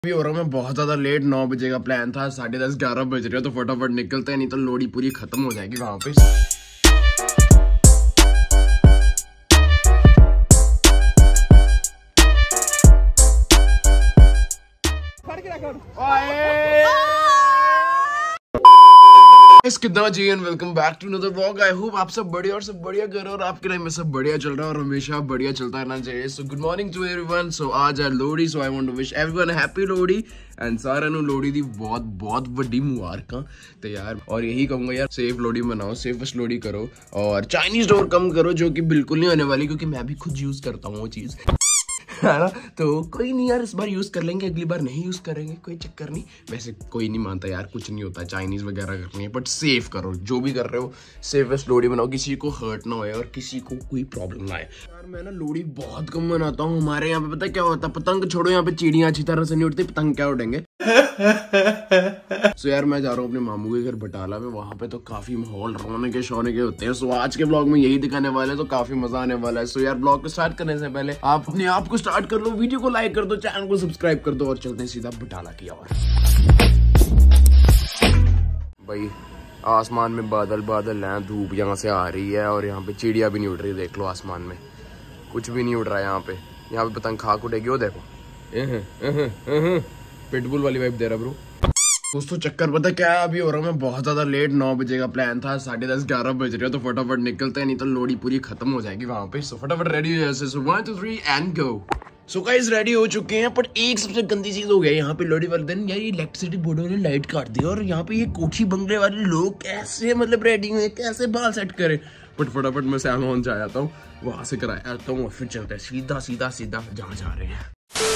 भी हो रहा हूँ मैं बहुत ज्यादा लेट। 9 बजे का प्लान था, 10:30 11 बज रहे हो, तो फटाफट निकलते हैं, नहीं तो लोड़ी पूरी खत्म हो जाएगी वहां पे। कितना जी and welcome back to another vlog. I hope आप सब बढ़िया और सब बढ़िया कर रहे हो और आपके लाइफ में सब बढ़िया चल रहा है और हमेशा बढ़िया चलता रहना चाहिए। So good morning to everyone. So आज है Lohri, so I want to wish everyone happy Lohri and साਰਿਆਂ ਨੂੰ ਲੋਹੜੀ ਦੀ बहुत बहुत ਵੱਡੀ ਮੁਬਾਰਕਾਂ। तो यार और यही कहूंगा यार, सेफ लोहड़ी मनाओ, सेफेस्ट लोहड़ी करो और चाइनीज डोर कम करो, जो कि बिल्कुल नहीं होने वाली, क्योंकि मैं भी खुद यूज करता हूँ वो चीज, है ना। तो कोई नहीं यार, इस बार यूज कर लेंगे, अगली बार नहीं यूज करेंगे, कोई चक्कर नहीं। वैसे कोई नहीं मानता यार, कुछ नहीं होता, चाइनीज वगैरह करनी है, बट सेफ करो, जो भी कर रहे हो सेफेस्ट लोहड़ी बनाओ, किसी को हर्ट ना होए और किसी को कोई प्रॉब्लम ना आए। यार मैं ना लोहड़ी बहुत कम मनाता हूँ। हमारे यहाँ पे पता क्या होता है, पतंग छोड़ो, यहाँ पे चिड़ियाँ अच्छी तरह से नहीं उड़ती, पतंग क्या उड़ेंगे। सो यार मैं जा रहा हूँ अपने मामू के घर बटाला में, वहां पे तो काफी माहौल रोने के शोने के होते हैं। सो आज के ब्लॉग में यही दिखाने वाले हैं, तो काफी मजा आने वाला है। सो यार ब्लॉग को स्टार्ट करने से पहले आप अपने आप को स्टार्ट कर लो, वीडियो को लाइक कर दो, चैनल को सब्सक्राइब कर दो और चलते हैं सीधा बटाला की ओर। भाई आसमान में बादल बादल हैं, धूप यहाँ से आ रही है और यहाँ पे चिड़िया भी नहीं उड़ रही। देख लो आसमान में कुछ भी नहीं उड़ रहा है। यहाँ पे पतंग खाक उड़ेगी, वो देखो पिटबुल वाली वाइब दे रहा ब्रो। दोस्तों चक्कर पता क्या है, अभी हो रहा हूँ मैं बहुत ज्यादा लेट। 9 बजे का प्लान था, 10:30 11 बज रहे हो, तो फटाफट निकलते हैं, नहीं तो लोहड़ी पूरी खत्म हो जाएगी वहां पे। सो फटाफट रेडी हो जाए। So 1 2 3 and go. So guys ready हो चुके हैं, पर एक सबसे गंदी चीज हो गई यहाँ पे लोहड़ी वाले दिन, यार ये इलेक्ट्रिसिटी बोर्ड ने लाइट काट दी और यहाँ पे ये कोठी बंगले वाले लोग कैसे मतलब रेडी हुए, कैसे बाल सेट करे। बट फटाफट मैं सैलून जा जाता हूँ, वहां से कराया आता हूँ और फिर चलते हैं सीधा सीधा सीधा जहाँ जा रहे हैं।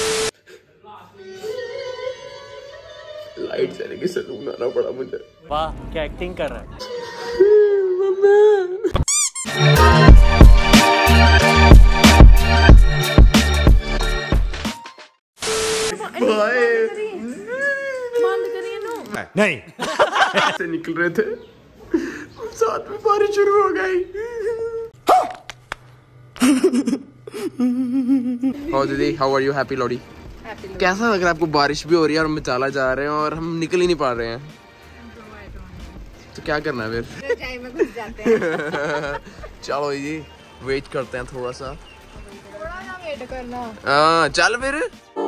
लाइट चले के सलून आना पड़ा मुझे। वाह क्या एक्टिंग कर रहा है। नहीं से निकल रहे थे, साथ में बारिश शुरू हो गई। हाउ दीदी, how are you? Happy Lohri. कैसा लग रहा है आपको? बारिश भी हो रही है और हम बटाला जा रहे हैं और हम निकल ही नहीं पा रहे हैं, तो क्या करना है फिर? चाय में घुस जाते हैं। चलो जी वेट करते हैं थोड़ा सा, थोड़ा ना वेट करना। चल फिर।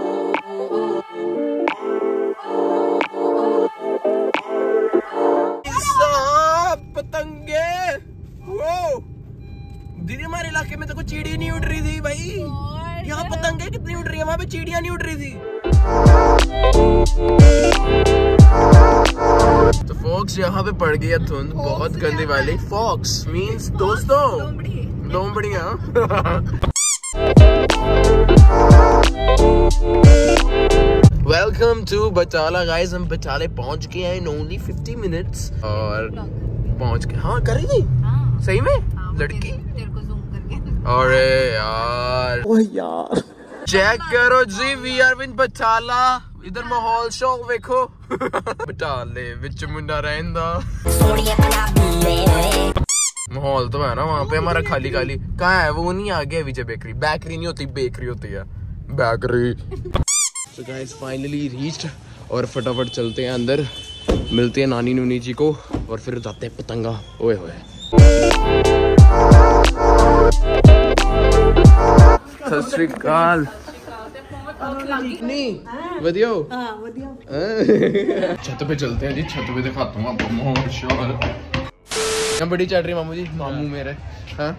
पतंगे वो दीदी, हमारे इलाके में तो कोई चिड़ी नहीं उड़ रही थी भाई, यहाँ पतंगे कितनी उड़ रही है, वहां पे चिड़िया नहीं उड़ रही थी। तो फॉक्स यहाँ पे पड़ गई है धुंध, बहुत गंदी वाली। फॉक्स मींस दोस्तों लोमड़ियाँ। Welcome to Batala guys. हम बटाले पहुंच गए हैं इन ओनली 50 मिनट्स और पहुंच गए। हाँ करेगी सही में लड़की। अरे यार ओ यार चेक करो जी, वी आर इन बटाला। इधर माहौल शो देखो। बटाले विच मुंडा रहंदा, माहौल तो है ना वहाँ पे हमारा खाली खाली। कहाँ है वो? नहीं आ गया विजय बेकरी। बेकरी नहीं होती, बेकरी होती है bakery. So guys finally reached और फटाफट चलते हैं अंदर, मिलते हैं नानी नूनी जी को और फिर जाते हैं पतंगा। ओए होए सत श्री अकाल। नहीं वधिया हो? छत पे चलते हैं जी, छत पे दिखाता हूँ आपको माहौल शोर। यहाँ बड़ी चढ़ रही मामू जी, मामू मेरे। हाँ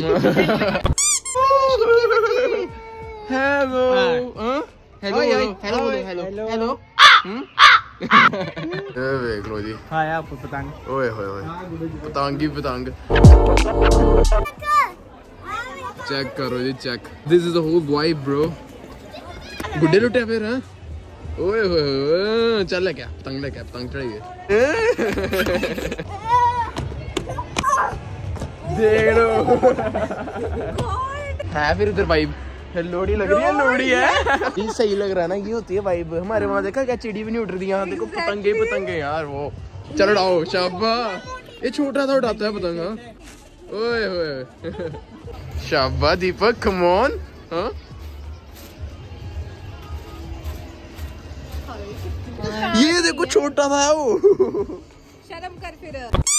hello hello hello hello hello. देख लो जी, हाँ आपको पतंग। ओए होए होए पतंग ही पतंग। चेक करो जी check, this is the whole vibe bro. बुड्ढे लुटे फिर। हाँ ओए होए चल ले क्या पतंग, ले क्या पतंग चढ़ाइए। देख लो है फिर उधर वाइब। लोहड़ी लग रही है, लोहड़ी है। ये सही लग रहा है ना, ये होती है वाइब। हमारे वहाँ देखा क्या चिड़ी भी नहीं उड़ रही थी, यहाँ देखो पतंगे पतंगे यार। वो चल उड़ाओ शाबाश, ये छोटा सा उड़ाता है पतंग। ओए होए शाबाश दीपक, कम ऑन। हाँ ये देखो छोटा था वो। शर्म कर फिर।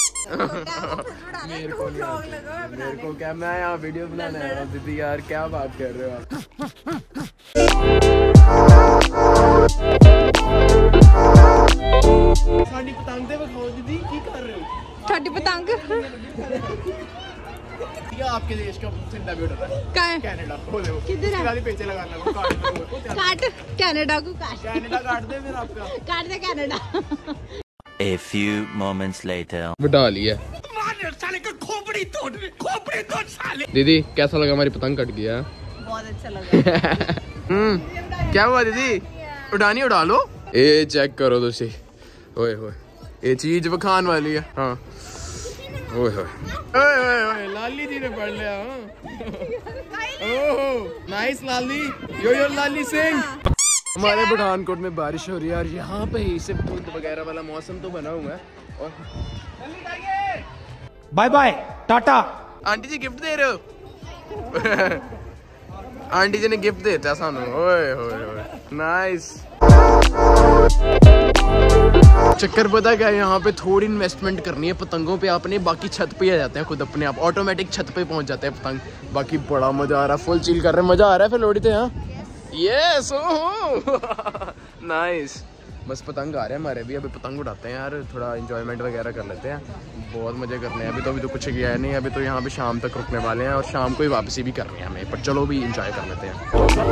मेरे को क्या, मैं यहाँ वीडियो बनाना है दीदी यार, क्या बात कर रहे हो आप। साड़ी पतंग दे बखाओ दीदी, की कर रहे हो? छोटी पतंग आपके देश का झंडा भी उड़ रहा है। कहाँ है? कनाडा। वो देखो किधर है? पीछे लगाना वो काट काट कनाडा को काट। कनाडा काट दे फिर आपका। काट दे Canada. A few moments later. बढ़ा लिया दीदी, कैसा लगा? हमारी पतंग कट गया। बहुत अच्छा लगा। क्या हुआ दीदी? उड़ानी उड़ा लो। ये चेक करो तुसी, ओए होए ये चीज वखान वाली है। हाँ ओए होए ओए ओए लाली जी ने पढ़ लिया। Oh nice Lali, yo Lali Singh. हमारे पठानकोट में बारिश हो रही है और यहाँ पे ही से बुध वगैरह वाला मौसम तो बना हुआ है। और bye bye tata. Aunty ji gift दे रहे हो? आंटी जी ने गिफ्ट देता सानू। ओए होए होए नाइस। चक्कर पता क्या है, यहाँ पे थोड़ी इन्वेस्टमेंट करनी है पतंगों पे आपने, बाकी छत पे आ जाते हैं खुद अपने आप, ऑटोमेटिक छत पे पहुंच जाते हैं पतंग। बाकी बड़ा मजा आ रहा है, फुल चिल कर रहे हैं, मजा आ रहा है। फिर लोड़ी थे हाँ यस नाइस। बस पतंग आ रहे हैं हमारे भी, अभी पतंग उड़ाते हैं यार, थोड़ा एंजॉयमेंट वगैरह कर लेते हैं। बहुत मजे करने हैं। अभी तो कुछ किया है नहीं, अभी तो यहाँ पे शाम तक रुकने वाले हैं और शाम को ही वापसी भी करनी है हमें, पर चलो भी एंजॉय कर लेते हैं।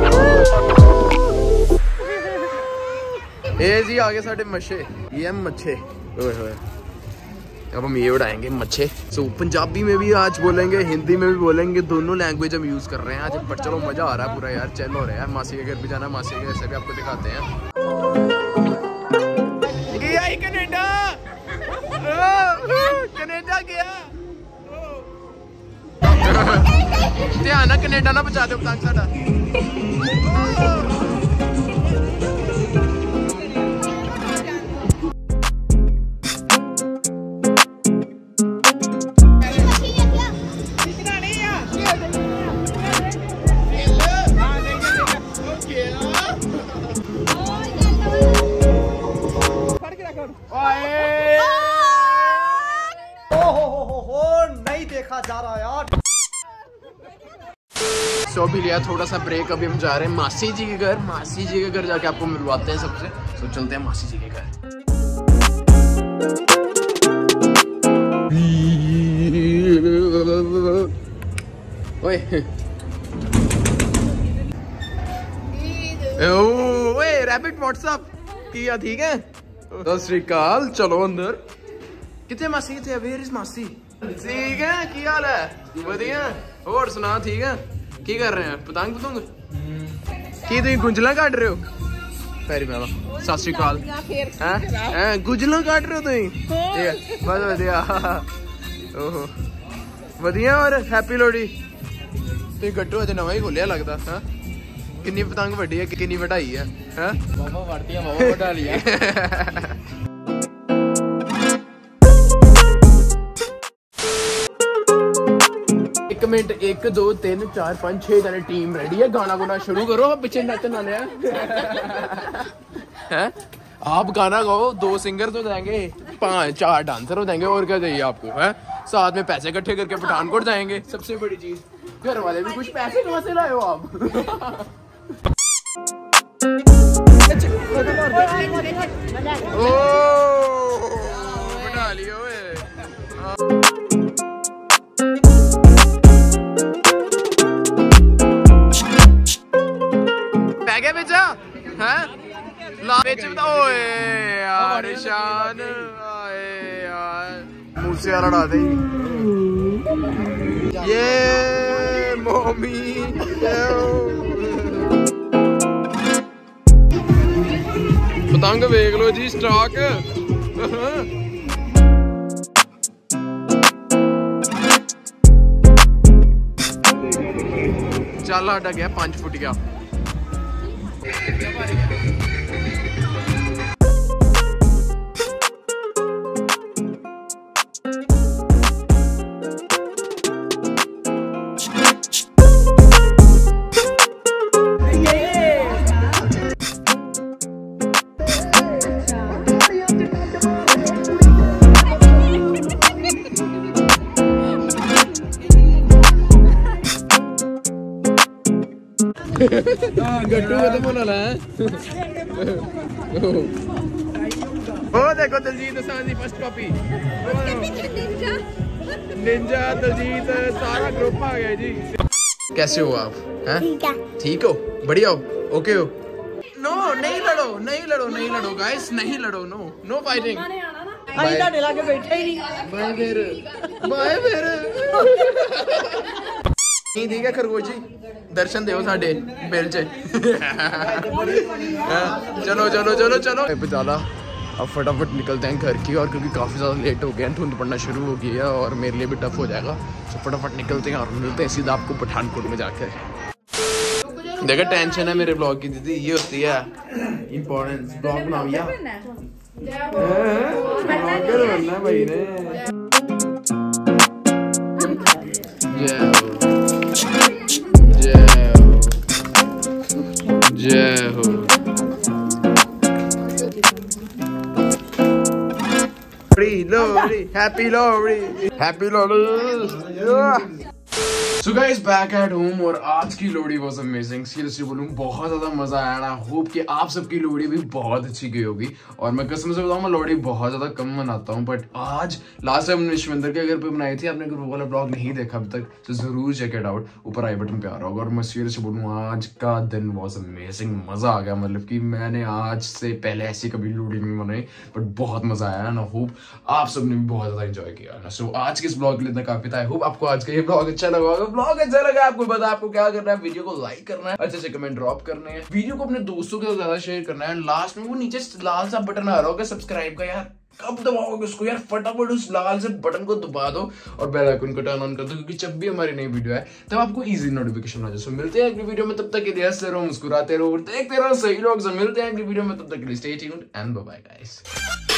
ये जी आगे साढ़े मच्छे, ये हम मच्छे। ओए होए अब हम ये उड़ाएंगे मच्छे। सो पंजाबी में भी आज बोलेंगे, हिंदी में भी बोलेंगे, दोनों लैंग्वेज हम यूज कर रहे हैं आज। पर चलो मजा आ रहा है पूरा यार, चल हो रहा है। मासी के घर भी जाना, मासी के घर से भी आपको दिखाते हैं। कनाडा कनाडा गया ध्यान ना, कनाडा ना बचा दो पतंग साडा। नहीं देखा जा रहा यार। सो भी लिया थोड़ा सा ब्रेक, अभी हम जा रहे हैं मासी जी के घर। मासी जी के घर जाके आपको मिलवाते हैं सबसे। सो चलते हैं मासी जी के घर। ओए ओए रैबिट व्हाट्सअप किया, ठीक है? सत श्री अकाल, चलो अंदर। कितने मासी कितने? वेयर इज मासी? ठीक है, की हाल है? बढ़िया। और सुना, ठीक है? की कर रहे हैं? पतंग पतंग की तुम गुंजला काट रहे हो? पैरी मैम सत श्री अकाल। गुंजला काट रहे हो तुम? ठीक है, बस बढ़िया। ओहो बढ़िया। और हैप्पी लोहड़ी। तुम गट्टू अज नवा ही खोलिया लगता है। कितनी पतंग वड्डी है, कितनी वढाई है? बाबा वड्डी है, बाबा वढा लिया। एक मिनट, 1 2 3 4 5 6 जने टीम रेडी है। गाना गुना शुरू करो, पीछे नचन आने हैं। आप गाना गाओ, 2 सिंगर तो जाएंगे, 5 4 डांसर हो जाएंगे, और क्या चाहिए आपको? है साथ में पैसे इकट्ठे करके पठानकोट जाएंगे। सबसे बड़ी चीज, घर वाले भी कुछ पैसे कहाँ से लाए हो आप? ओ बना लियो पैगे बेचा है ला बेच। ओए यार शान आए यार, मुंह से लड़ा दे ये मोमी। पतंग वेख लो जी, स्टॉक। चल साडा गया 5 फुट गया। गट्टू खत्म होने वाला है। ओ देखो दिलजीत दोसांझ की फर्स्ट कॉपी। निंजा दिलजीत सारा ग्रुप आ गया जी। कैसे हो आप? हैं? ठीक हो? बढ़िया हो? ओके हो? नो नहीं लड़ो, नहीं लड़ो, नहीं लड़ो गाइस, नहीं लड़ो, नो नो फाइटिंग। ਅਸੀਂ ਤੁਹਾਡੇ ਲਾਗੇ ਬੈਠੇ ਹੀ ਨਹੀਂ। बाय फिर, बाय फिर। नहीं ठीक है खरगोश जी, दर्शन दो साडे बिल च। चलो चलो चलो चलो बेचारा, अब फटाफट निकलते हैं घर की, और क्योंकि काफ़ी ज़्यादा लेट हो गए हैं, धुंध पड़ना शुरू हो गई है और मेरे लिए भी टफ हो जाएगा। तो फटाफट निकलते हैं और मिलते हैं सीधा आपको पठानकोट में जाकर। देखा टेंशन है मेरे ब्लॉग की दीदी, ये होती है इम्पोर्टेंस। ब्लॉग बनाओ या भाई ने। जय हो, जय हो, जय हो। Happy Lohri, happy Lohri. So guys, back at home, और आज की लोहड़ी was amazing। सीरियसली बोलूँ बहुत ज़्यादा मज़ा आया ना। होप कि आप सबकी लोहड़ी भी बहुत अच्छी गई होगी। और मैं कसम से बताऊँ, मैं लोहड़ी बहुत ज़्यादा कम मनाता हूँ, बट आज लास्ट टाइम हमने शिविंदर के घर पे बनाई थी। आपने अगर वो वाला ब्लॉग नहीं देखा अभी तक तो ज़रूर चेक इट आउट, ऊपर आई बटन पे आ रहा होगा। और मैं सीरियसली बोलूँ आज का दिन was amazing, मज़ा आ गया। मतलब कि मैंने आज से पहले ऐसी कभी लोहड़ी नहीं मनाई, बट बहुत मज़ा आया ना। होप आप सब ने भी बहुत ज़्यादा एंजॉय किया ना। सो आज के इस ब्लॉग के लिए इतना काफ़ी था। आई होप आपको आज का ये ब्लॉग अच्छा लगा होगा। ब्लॉग अच्छा लगा आपको पता आपको क्या करना है, वीडियो को लाइक करना है, अच्छे से कमेंट ड्रॉप करने हैं, वीडियो को अपने दोस्तों के साथ ज्यादा शेयर करना है। लास्ट में वो नीचे लाल सा बटन आ रहा होगा सब्सक्राइब का, यार कब दबाओगे उसको यार? फटाफट उस लाल से बटन को दबा दो और बेल आइकन को टर्न ऑन कर दो, क्योंकि जब भी हमारी नई वीडियो है तब आपको इजी नोटिफिकेशन आ जाए। सो मिलते हैं अगली वीडियो में, तब तक के लिए हंसते रहो, मुस्कुराते रहो, देखते रहो सही लोग। मिलते हैं अगली वीडियो में, तब तक के लिए stay tuned and bye bye guys.